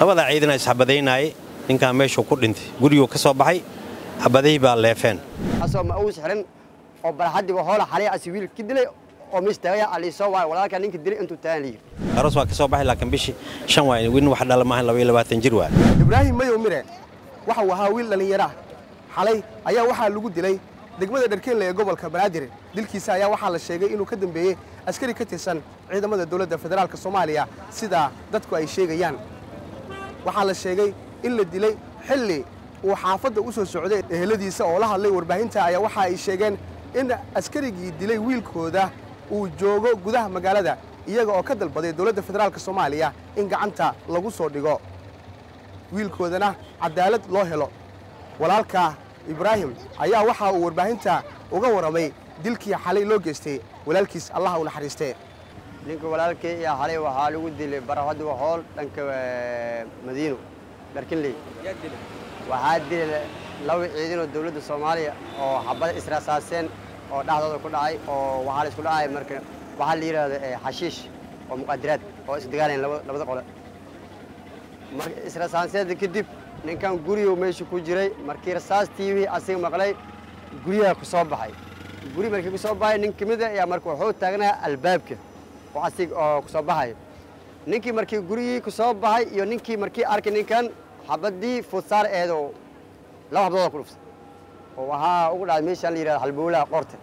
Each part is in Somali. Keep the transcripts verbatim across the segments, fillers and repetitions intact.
labada ciidan is xabadeenay ninka meesha ku dhintay guriga ka soo baxay xabadii baa leefeen asoo ma uu xiran oo barxadii hoola xalay aswiil kidilay oo mistaaya ali soo waay walaalka ninka dilay intuu taanay aroos waa ka soo baxay laakiin bishi shan waay win wax dhalmahan laba iyo labaatan jir waa Ibrahim Mayo Mire waxa uu ahaa wiil dhalinyaro ah xalay ayaa waxa lagu dilay degmada Dharkeenle ee gobolka Banaadir dilkiisa ayaa waxa la sheegay inuu ka dambeeyay askari ka tirsan ciidamada dawladda federaalka Soomaaliya sida dadku ay sheegayaan waxa la sheegay in la dilay xilli uu xaafadda u soo socday eheladiisa oo la hadlay warbaahinta ayaa waxa ay sheegeen in askarigii dilay wiilkooda uu joogo gudaha magaalada iyaga oo ka dalbaday dawladda federaalka Soomaaliya in gacanta lagu soo dhigo wiilkoodana cadaalad loo helo walaalka Ibrahim ayaa waxa uu warbaahinta uga waramay dilkii xalay loo geystay walaalkiis Allah u naxariistay ninka walaalkay iyo xalay waxa lagu dilay barxadda hool dhanka Madiino Dharkeenle waxa dilay laba ciidan oo dawladda Soomaaliya oo xabad israasaaseen oo dhaxdooda ku dhacay oo waxa la isku dhacay marka waxa la yiraahdo xashiish oo muqaddaraad oo isdagaaleen labada qole marka israasaaseen kadib ninkan guriga meesha ku jiray markii rasaastii asiga maqlay guriga ku soo baxay guri markii ku soo baxay nin kamid ah ayaa markuu wuxuu taagnaa albaabka oo asiga oo ku soo baxay ninkii markii gurigii ku soo baxay iyo ninkii markii arkay ninkan xabadii fusaar eedo laba hablood ku dhufsay oo waxa ugu dhacay meesha la yiraahdo halbowlaha qorta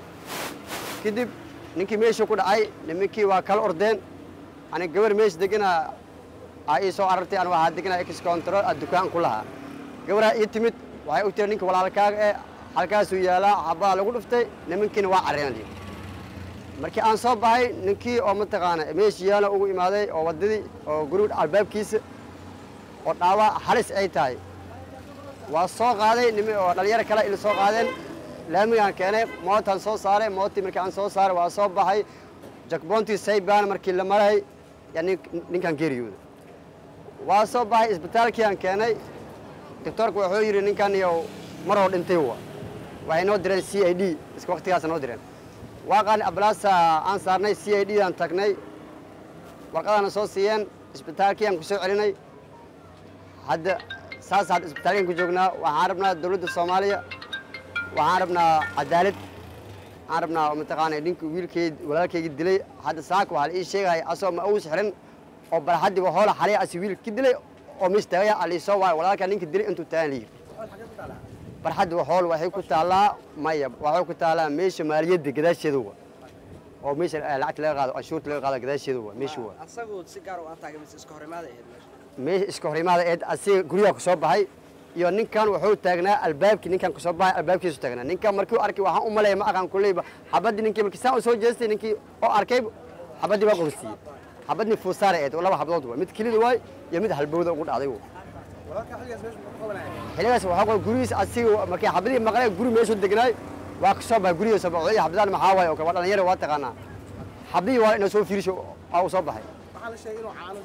kadib ninkii meesha ku dhacay nimankii waa kala ordeen ana gabar meesha degana ay soo aragtay aan waxa deganaa ex control dukaan ku lahaa gabadha ii timid waxay u tiri ninka walaalkaaga ee halkaas uu yaala xabaa lagu dhuftay nimankiina waa careenay markii aan soo baxay ninkii oo ma taqaana meesha yaala ugu imaaday oo wadadii oo guriga albaabkiisa oo dhaawa halis ay tahay waa soo qaaday nimo oo dhalinyaro kale ila soo qaadeen laamigaan keenay mootan soo saaray mootii markii aan soo saaray waa soo baxay jakboontii saybaan markii la maray yani ninkan geeriyooday waa soo baxay isbitaalkii aan keenay doctorku wuxuu yiri ninkan iyo mar hore dhintay waa waxay noo direen C I D iska waqtigaas noo direen waa qaan ablaasa aan saarnay C I D aan tagnay warqadana soo siiyeen isbitaalkii aan ku soo celinay hadda saas had isbitaalkii ku joognaa waxaan rabnaa dawladda Soomaaliya waxaan rabnaa cadaalad aan rabnaa oo mataqaanay ninka wiilkeed walaalkayga dilay hadda saak waxa la ii sheegay asoo ma uu xiran oo barxadii hoola xalay aswiil kidilay oo mistaaya ali soo waay walaalka ninka dilay intuu taanay barxadii hool waxay ku taalaa maya waxay ku taalaa meesha maaliyadda gadaasheeda oo meesha lacag laga qaado anshuurta laga qaado gadaasheeda waa meesha waa asagu si gaar ah taagay mis iska horimaada ee meesha iska horimaada ee asiga guriga ku soo baxay iyo ninkan wuxuu taagnaa albaabkii ninkan ku soo baxay albaabkiisu taagnaa ninkan markii uu arkay waxaan u maleeyay ma aqaan kuleyba xabadii ninkii markii saa soo jeestay ninkii oo arkay xabadii baa qorsiyay xabadni fuusaar ee laba hablood waa mid kilid waay iyo mid halbowda ugu dhacday walaalka xiligaas meesha ku qabanay xiligaas waxa qoy gurigiisa asiga markii xabadii maqlay guri meesha deganay waa ka soo baxay gurigiisa bacay xabadaan maxaa waay oo ka dhalinyaro waa taqaanaa xabadii waa inuu soo fiirsho oo soo baxay waxa la sheegay inuu caano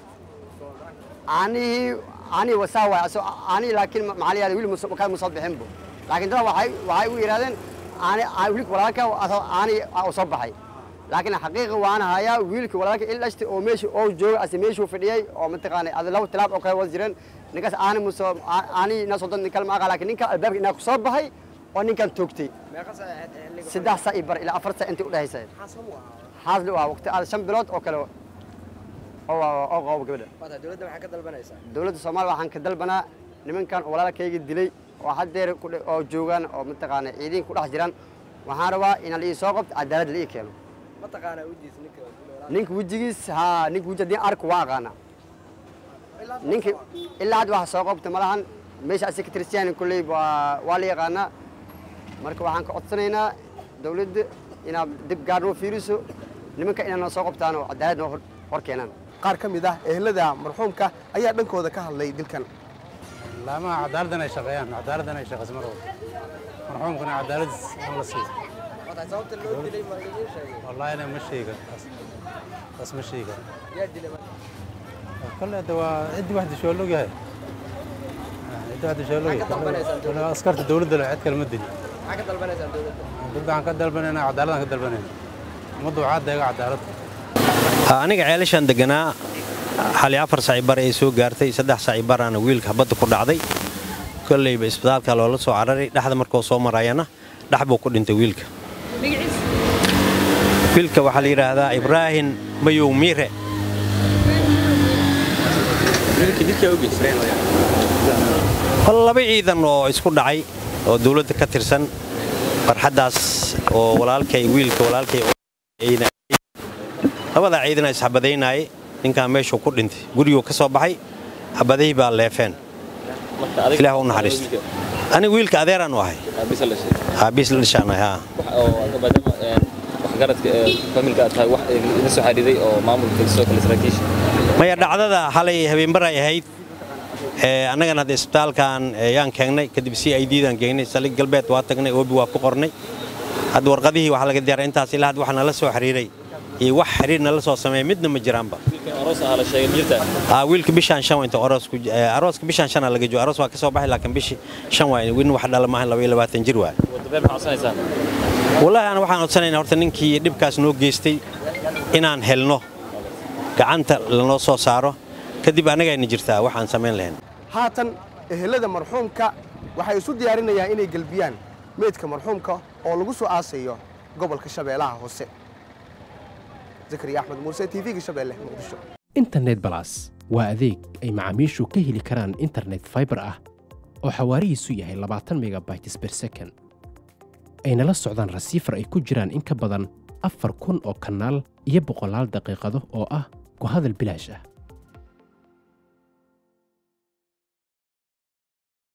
ani ani wasaa waay asoo ani laakiin macaliyaad wiil muso ka muso bixinbo laakiin dad waxay waxay u yiraahdeen ani wiilka walaalka ani oo soo baxay laakiin xaqiiqo waan hayaa wiilka walaalka ilaa oo meesha oo jooga as meesha uu fadhiyay oo ma taqaanay ad law tilaab oo kale wad jireen ninkaas aan muso ani na soo dan kalma aqal laakiin ninka albaabka inaa ku soo baxay oo ninkan toogtay meeqa saacadeed saddex saac bar ilaa afar saac inta u dhahaysay xaaslu waa waqti aad shan bilood oo kale oo oo qoob gabadha wada dawladda waxa ka dalbanaysaa dawladda Soomaaliya waxaan ka dalbanaa nimankan walaalkayga dilay oo hadeer oo joogan oo ma taqaanay ciidan ku dhex jiraan waxaan rabaa in la ii soo qabto cadaalad la ii keeno ma taqaana wajigiis ninka ninka wajigiis ha ninka wajidii arku waa qaana ninka ilaa had waxa soo qabto malahan meesha secretary kulay waa waa la yaqaana marka waxaan ka codsanaynaa dawladda ina dib gaar loo fiiriso nimanka inaan soo qabtaan oo cadaalad noo hor keenaan qaar ka mid ah ehelada marxuumka ayaa dhankooda ka hadlay dilkan laamaha cadaaladana ay shaqeeyaan cadaaladana ay shaqeysan marwada marxuumkana cadaalad la siiyo wada sababta loo dilay ma lagu sheegay wallahi ana ma sheega bas ma sheega yaa dilay kale dawa cid wax disho loo yahay cid wax disho loo yahay wala askarta dawladda la cid kale ma dili waxa ka dalbanaysan dawladda dawladda aan ka dalbanayna cadaalad ka dalbanayna muddo caad deega cadaalad aniga ceelashan deganaa xali afar saac bar ay soo gaartay saddex saac barana wiilka habada ku dhacday kullayba isbitaalka loola soo cararay dhaxda markuu soo marayana dhax buu ku dhintay wiilka wiilka waxa la yiraahdaa Ibrahim Mayow Mire wiilka didka u geysteen laba ciidan oo isku dhacay oo dawladda ka tirsan farxadaas oo walaalkay wiilka walaalkay ayna labada ciidan is xabadaynay ninka meesha ku dhintay guriga ka soo baxay xabadii baa leefeen ilaahu naxariisto ani wiilka adeeran u ahay abis la shanay ha oo badama wax garadka familka tahay wax ina soo xariiray oo maamulka soo kala saraakiish maya dhacdada xalay habeen bar ay ahayd ee anagana hadda isbitaalkan ayaan keenay kadib si ay diidan keenay salig galbeed waa tagnay oo waa ku qornay had warqadihii waxa laga diyaaray intaas ilaa had waxna la soo xiriiray iyo wax xiriirna la soo sameeyay midna ma jiraanba aroos ah la sheegay jirta ah wiilka bishan shan inta aroos ku arooska bishan shan laga joogo aroos waa ka soo baxay laakiin bishi shan waa wiin wax dhala ma laba iyo labaatan jir waa wadabeen ma xasanaysan wallahi ana waxaan codsanaynaa horta ninkii dhibkaas noo geystay inaan helno gacanta lano soo saaro kadib anaga ay jirtaa waxaan sameyn lahayn haatan ehelada marxuumka waxay isu diyaarinayaan inay galbiyaan meedka marxuumka oo lagu soo aasayo gobolka Shabeellaha Hoose Zakariya Ahmed Muuse T V-ga Shabeelle Muqdisho Internet Plus waa adeeg ay macaamiishu ka heli karaan internet fiber ah oo xawaarihiisu yahay labaatan megabytes per second ayna la socdaan rasiifar ay ku jiraan in ka badan afar kun oo kanaal iyo boqolaal daqiiqado oo ah ku hadal bilaash ah